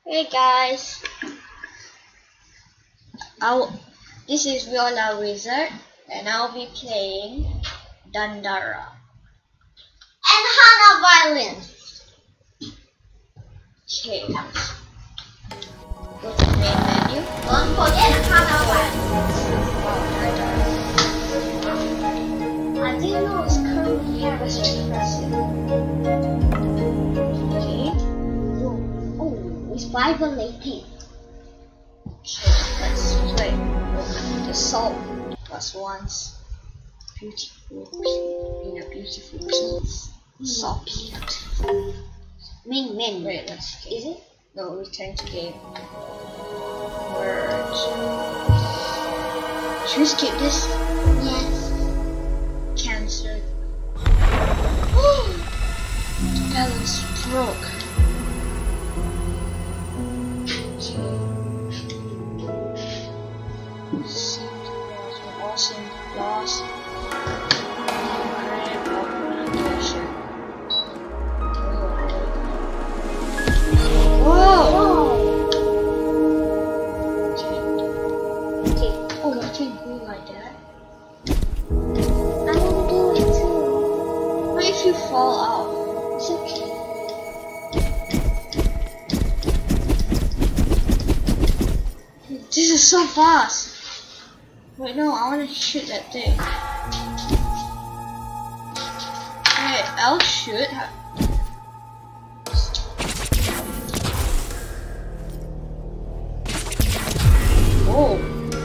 Hey guys, this is Viola Wizard and I'll be playing Dandara. And Hana Violin. Okay, go to the main menu. Don't forget Hana Violin. I didn't know it's curved here, but just press it. Okay, Oh, it's vibrating. okay, let's play the salt plus once. Beautiful, in a beautiful piece. Salt. Min. Wait, let's skip. Is it? No, return to game. Merge. Should we skip this? Yes. Cancel. The balance broke. Awesome loss. Great communication. Whoa! Okay. Oh, I can go like that. I want to do it too. What if you fall off? It's okay. This is so fast. Wait, no, I want to shoot that thing. Wait, I'll shoot. Oh.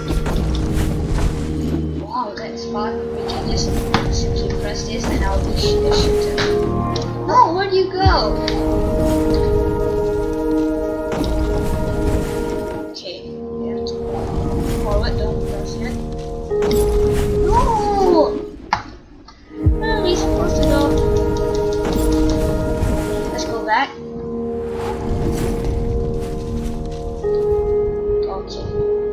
Wow, that's fun. We can just simply press this and I'll be the shooter. No, where'd you go? Okay, we have to go forward, don't press it. No! Where are we supposed to go? Let's go back. Okay.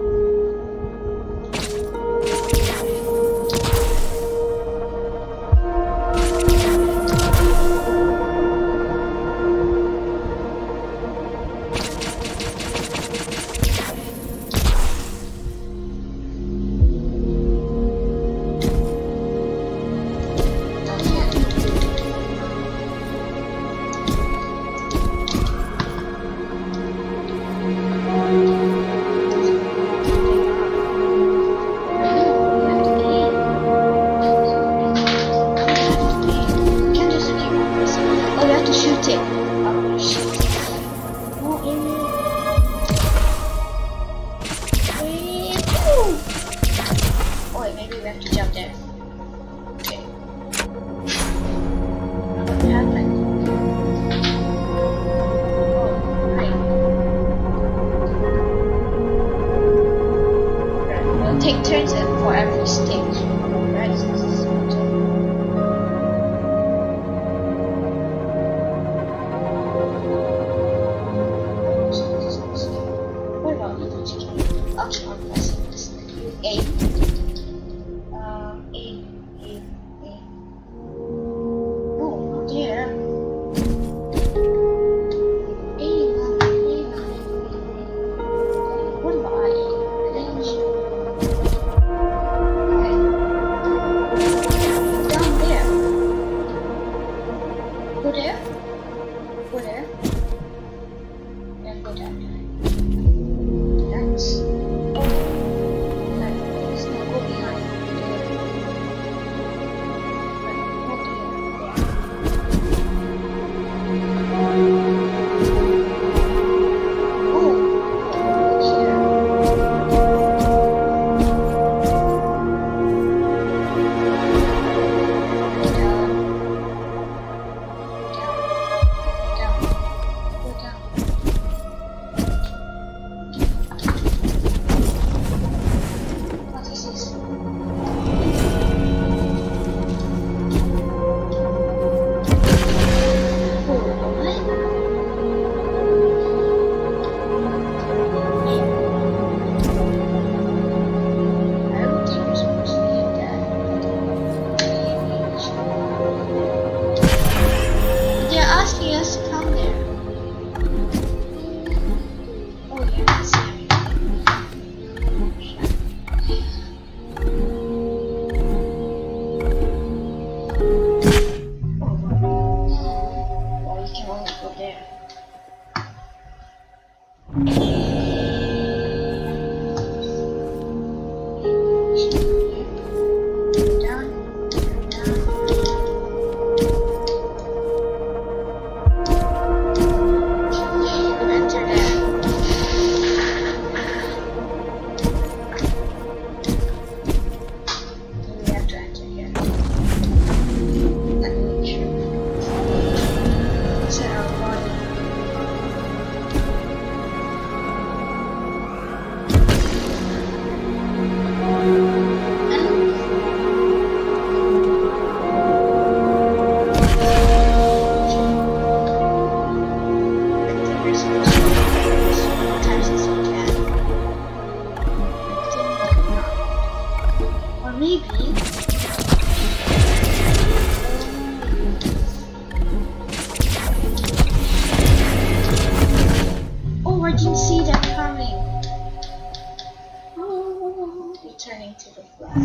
Maybe we have to jump there. Okay. What happened? Oh, right. We'll take turns for every stage. Right? What about you? Okay, I'm pressing this. A. Oh, there. What about I? Okay. Down there. Go there. Go there. And go down there. That's. Let's not go behind. go there. Returning to the flag.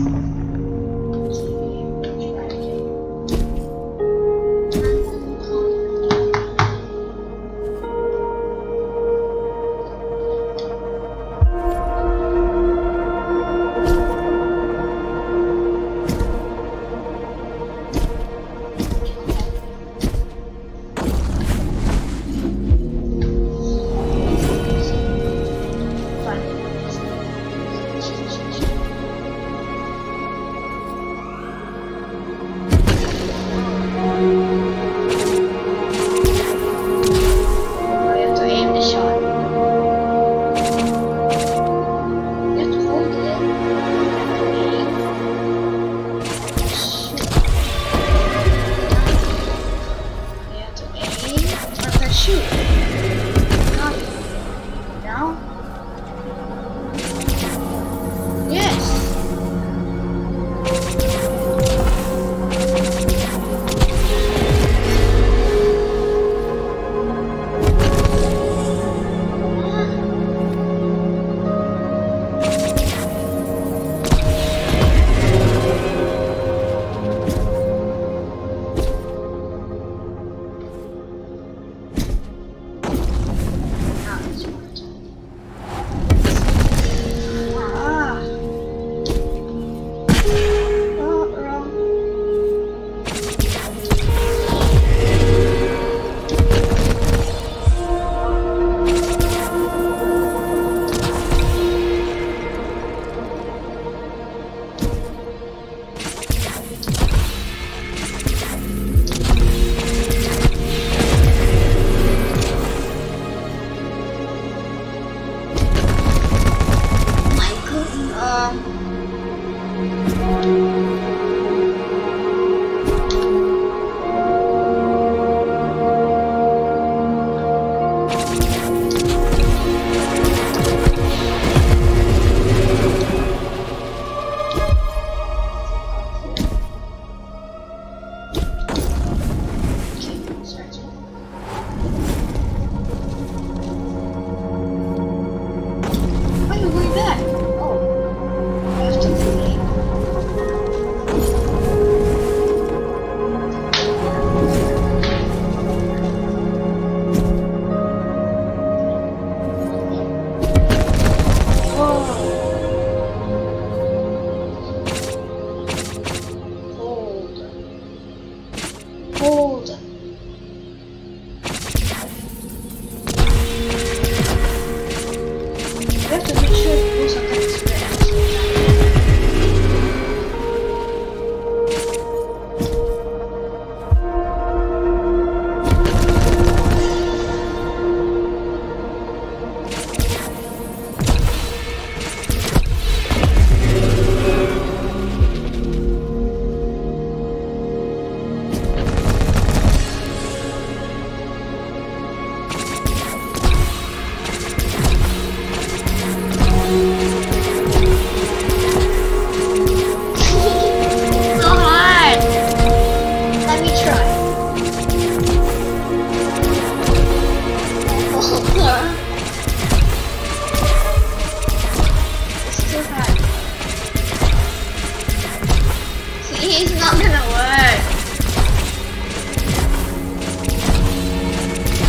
It's not gonna work.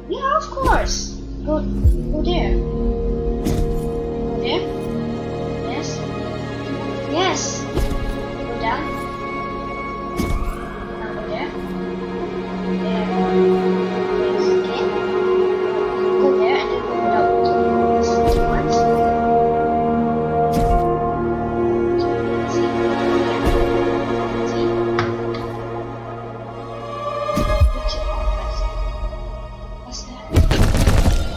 Yeah, of course. Go there. Go there. Yes. Yes. Go down. Now go there. There. Yes. Okay. Go there and then go down to this once. See? See? Which office? What's that?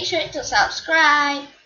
make sure to subscribe.